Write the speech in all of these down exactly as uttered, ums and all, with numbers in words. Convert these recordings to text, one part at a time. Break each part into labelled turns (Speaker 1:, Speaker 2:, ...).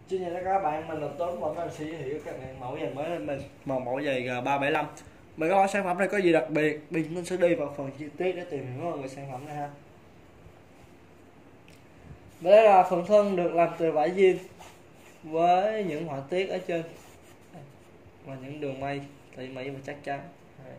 Speaker 1: Xin chào tất cả các bạn, mình là Tuấn và mình sẽ giới thiệu các bạn mẫu giày mới lên mình, một mẫu giày G ba bảy lăm. Mình có sản phẩm này có gì đặc biệt, mình sẽ đi vào phần chi tiết để tìm hiểu về sản phẩm này ha. Và đây là phần thân được làm từ vải jean với những họa tiết ở trên và những đường may tỉ mỉ và chắc chắn.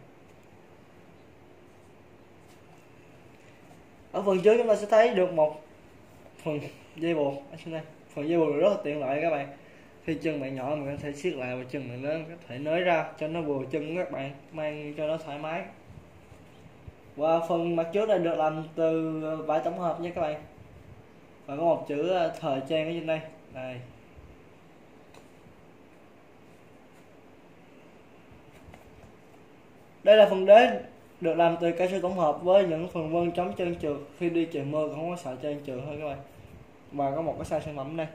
Speaker 1: Ở phần trước chúng ta sẽ thấy được một phần dây buộc ở trên đây. Phần dây buộc rất là tiện lợi các bạn. Khi chân bạn nhỏ mình có thể siết lại và chân bạn lớn có thể nới ra cho nó vừa chân các bạn, mang cho nó thoải mái. Và phần mặt trước này được làm từ vải tổng hợp nha các bạn. Và có một chữ thời trang ở trên đây. Đây. Đây là phần đế được làm từ cao su tổng hợp với những phần vân chống trơn trượt, khi đi trời mưa cũng không có sợ trơn trượt thôi các bạn. Và có một cái size sản phẩm đây.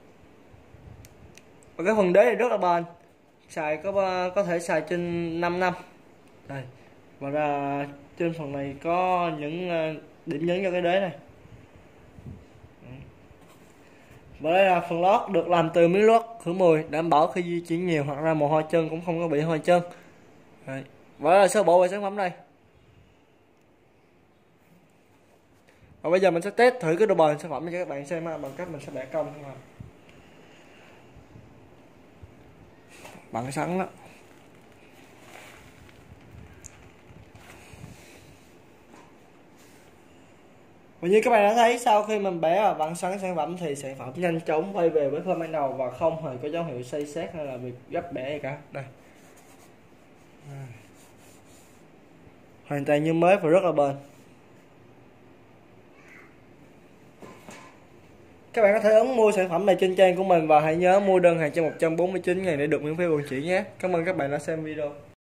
Speaker 1: Và cái phần đế này rất là bền, xài có có thể xài trên năm năm. Đây. Và ra trên phần này có những điểm nhấn cho cái đế này. Và đây là phần lót được làm từ miếng lót khử mùi, đảm bảo khi di chuyển nhiều hoặc ra mồ hôi chân cũng không có bị hôi chân. Đây. Và đây là sơ bộ về sản phẩm này. Và bây giờ mình sẽ test thử cái độ bền sản phẩm cho các bạn xem bằng cách mình sẽ bẻ cong bằng sẵn đó. Và như các bạn đã thấy, sau khi mình bẻ và vặn sẵn sản phẩm thì sản phẩm nhanh chóng quay về với form ban đầu và không hề có dấu hiệu xây xát hay là việc gấp bẻ gì cả. Đây. Hoàn toàn như mới và rất là bền. Các bạn có thể ấn mua sản phẩm này trên trang của mình và hãy nhớ mua đơn hàng cho một trăm bốn mươi chín ngàn để được miễn phí vận chuyển nhé. Cảm ơn các bạn đã xem video.